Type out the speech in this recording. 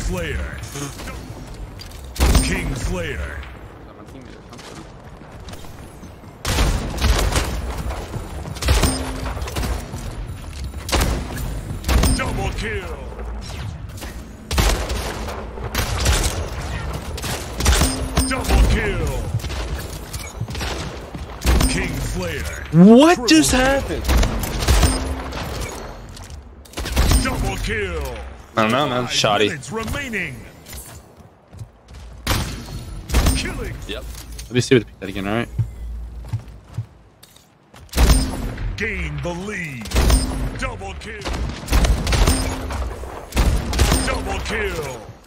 Slayer. King Slayer. Double kill. Double kill. King Slayer. What Triple just kill. happened? Double kill. I don't know, man. 5 Shoddy. minutes remaining. Killing. Yep. Let me see if we pick that again, alright? Gain the lead. Double kill. Double kill.